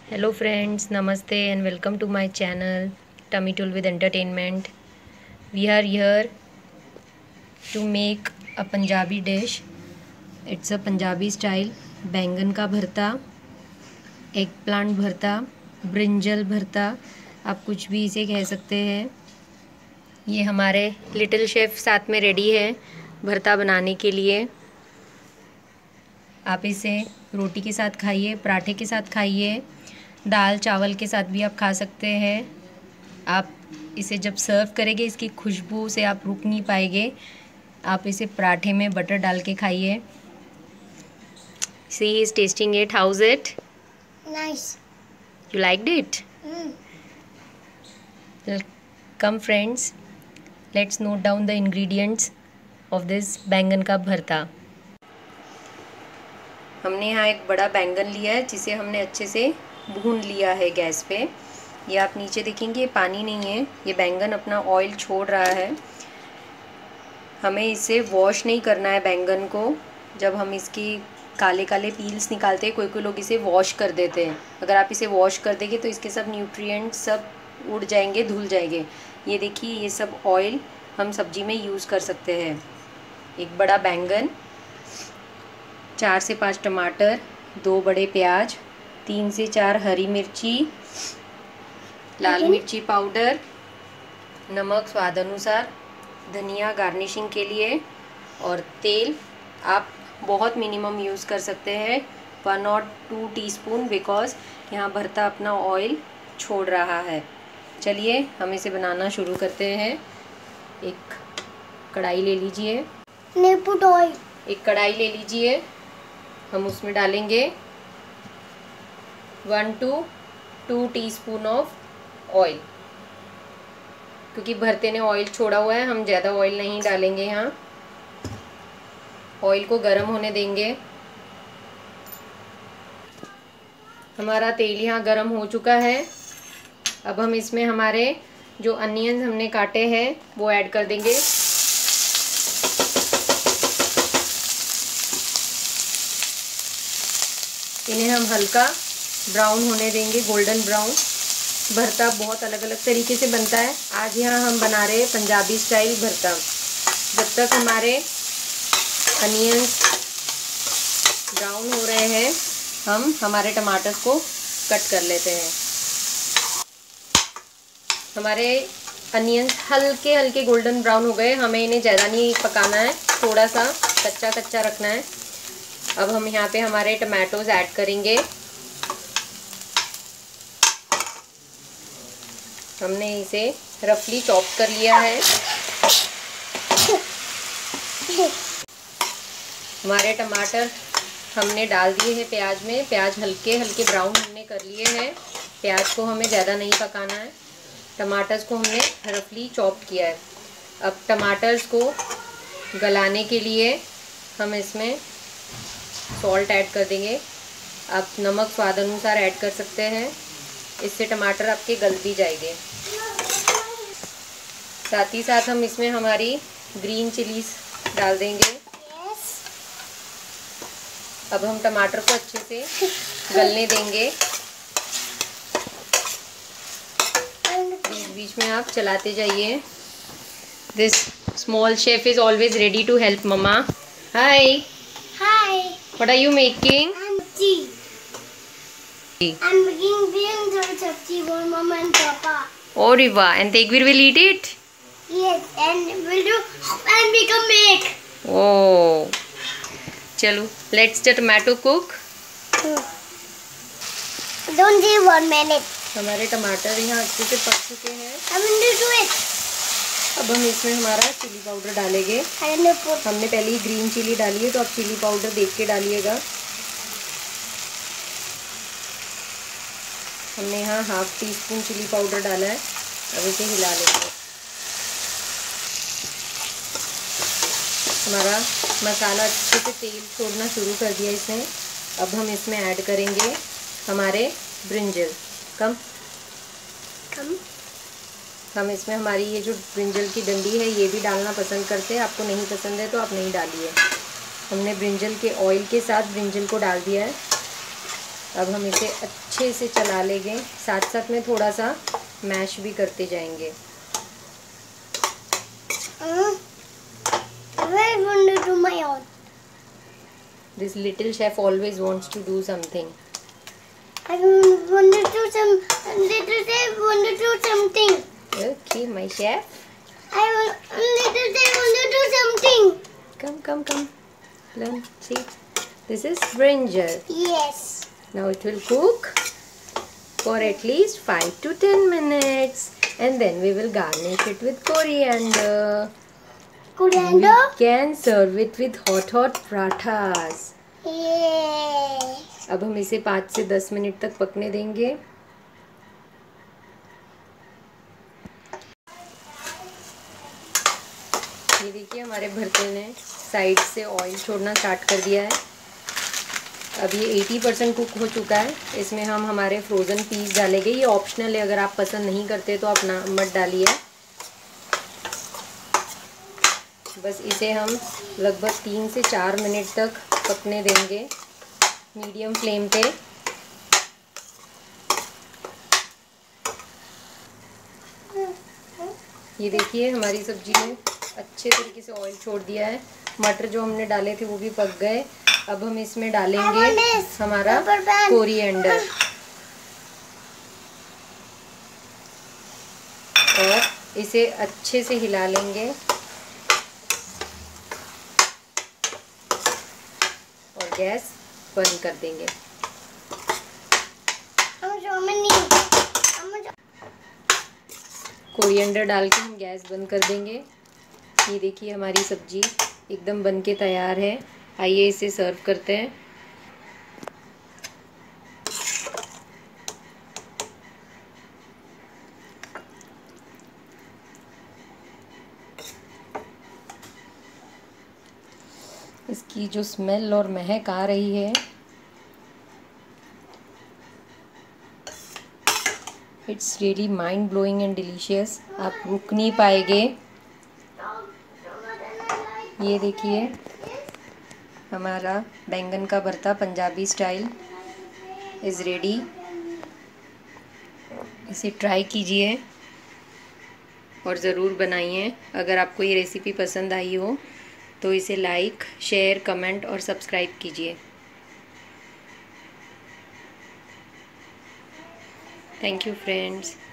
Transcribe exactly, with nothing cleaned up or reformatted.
Hello friends, Namaste and welcome to my channel Tummy Tool with Entertainment. We are here to make a Punjabi dish. It's a Punjabi style बैंगन का भरता, egg plant भरता, brinjal भरता, आप कुछ भी इसे कह सकते हैं। ये हमारे लिटिल शेफ़ साथ में रेडी है भरता बनाने के लिए। आप इसे रोटी के साथ खाइए, पराठे के साथ खाइए, दाल चावल के साथ भी आप खा सकते हैं। आप इसे जब सर्व करेंगे इसकी खुशबू से आप रुक नहीं पाएंगे। आप इसे पराठे में बटर डाल के खाइए। She is tasting it, how's it? Nice. You liked it? Mm. Come friends, let's note down the ingredients of this बैंगन का भरता। हमने यहाँ एक बड़ा बैंगन लिया है जिसे हमने अच्छे से भून लिया है गैस पे। ये आप नीचे देखेंगे, ये पानी नहीं है, ये बैंगन अपना ऑयल छोड़ रहा है। हमें इसे वॉश नहीं करना है बैंगन को। जब हम इसकी काले काले पील्स निकालते हैं, कोई कोई लोग इसे वॉश कर देते हैं। अगर आप इसे वॉश कर देंगे तो इसके सब न्यूट्रिएंट सब उड़ जाएंगे, धुल जाएंगे। ये देखिए, ये सब ऑयल हम सब्जी में यूज़ कर सकते हैं। एक बड़ा बैंगन, चार से पाँच टमाटर, दो बड़े प्याज, तीन से चार हरी मिर्ची, लाल मिर्ची पाउडर, नमक स्वाद अनुसार, धनिया गार्निशिंग के लिए, और तेल आप बहुत मिनिमम यूज़ कर सकते हैं, वन और टू टीस्पून, बिकॉज़ यहाँ भरता अपना ऑयल छोड़ रहा है। चलिए हम इसे बनाना शुरू करते हैं। एक कढ़ाई ले लीजिए, Put oil. एक कढ़ाई ले लीजिए। हम उसमें डालेंगे one two two teaspoon of oil. क्योंकि भरते ने ऑयल छोड़ा हुआ है, हम ज़्यादा ऑयल नहीं डालेंगे। यहाँ ऑयल को गर्म होने देंगे। हमारा तेल यहाँ गर्म हो चुका है। अब हम इसमें हमारे जो अनियंस हमने काटे हैं वो ऐड कर देंगे। इन्हें हम हल्का ब्राउन होने देंगे, गोल्डन ब्राउन। भरता बहुत अलग अलग तरीके से बनता है, आज यहाँ हम बना रहे हैं पंजाबी स्टाइल भरता। जब तक हमारे अनियंस ब्राउन हो रहे हैं, हम हमारे टमाटर को कट कर लेते हैं। हमारे अनियंस हल्के हल्के गोल्डन ब्राउन हो गए, हमें इन्हें ज़्यादा नहीं पकाना है, थोड़ा सा कच्चा कच्चा रखना है। अब हम यहाँ पे हमारे टमाटोज ऐड करेंगे। हमने इसे रफली चॉप कर लिया है। हमारे टमाटर हमने डाल दिए हैं प्याज में। प्याज हल्के हल्के ब्राउन हमने कर लिए हैं। प्याज को हमें ज़्यादा नहीं पकाना है, टमाटर्स को हमने रफली चॉप किया है। अब टमाटर्स को गलाने के लिए हम इसमें सॉल्ट ऐड कर देंगे। आप नमक स्वाद अनुसार ऐड कर सकते हैं, इससे टमाटर आपके गल भी जाएंगे। साथ ही साथ हम इसमें हमारी ग्रीन चिलीज डाल देंगे। अब हम टमाटर को अच्छे से गलने देंगे। बीच बीच में आप चलाते जाइए। This small chef is always ready to help mamma. Hi. Hi. What are you making? I'm tea. I'm making brinjal sabji for Mama and Papa. Oh Riva, and Tegbir will eat it? Yes, and we'll do and we can make. Oh. Chalo, let's the tomato cook. Hmm. Don't give one minute. हमारे टमाटर यहाँ अच्छे से पक चुके हैं। I'm going to do it. अब हम इसमें हमारा चिली पाउडर डालेंगे। हमने पहले ही ग्रीन चिली डाली है, तो आप चिली पाउडर देख के डालिएगा। हमने यहाँ half tea spoon chilli powder डाला है। अब इसे हिला लेंगे। हमारा मसाला अच्छे से तेल छोड़ना शुरू कर दिया इसने। अब हम इसमें ऐड करेंगे हमारे ब्रिंजल। कम कम हम इसमें हमारी ये जो ब्रिंजल की डंडी है ये भी डालना पसंद करते हैं। आपको नहीं पसंद है तो आप नहीं डालिए। हमने ब्रिंजल के ऑयल के साथ ब्रिंजल को डाल दिया है। अब हम इसे अच्छे से चला लेंगे, साथ साथ में थोड़ा सा मैश भी करते जाएंगे। This little chef always wants to do something. I want to do some. Little chef want to do something. Okay, my chef. I want. Little chef want to do something. Come, come, come. Learn. See, this is brinjal. Yes. Now it will cook for at least five to ten minutes, and then we will garnish it with coriander. Coriander. We can serve it with hot hot parathas. Yes. अब हम इसे पाँच से दस minute तक पकने देंगे। ये देखिए हमारे भरते ने साइड से ऑयल छोड़ना स्टार्ट कर दिया है। अब ये अस्सी परसेंट कुक हो चुका है। इसमें हम हमारे फ्रोज़न पीस डालेंगे। ये ऑप्शनल है, अगर आप पसंद नहीं करते तो आप ना मत डालिए। बस इसे हम लगभग तीन से चार मिनट तक पकने देंगे मीडियम फ्लेम पे। ये देखिए हमारी सब्जी ने अच्छे तरीके से ऑयल छोड़ दिया है। मटर जो हमने डाले थे वो भी पक गए। अब हम इसमें डालेंगे हमारा कोरिएंडर और इसे अच्छे से हिला लेंगे और गैस बंद कर देंगे। कोरिएंडर डाल के हम गैस बंद कर देंगे। ये देखिए हमारी सब्जी एकदम बन के तैयार है। आइए इसे सर्व करते हैं। इसकी जो स्मेल और महक आ रही है, it's really mind blowing and delicious. आप रुक नहीं पाएंगे। ये देखिए हमारा बैंगन का भरता पंजाबी स्टाइल इज़ रेडी। इसे ट्राई कीजिए और ज़रूर बनाइए। अगर आपको ये रेसिपी पसंद आई हो तो इसे लाइक, शेयर, कमेंट और सब्सक्राइब कीजिए। Thank you friends.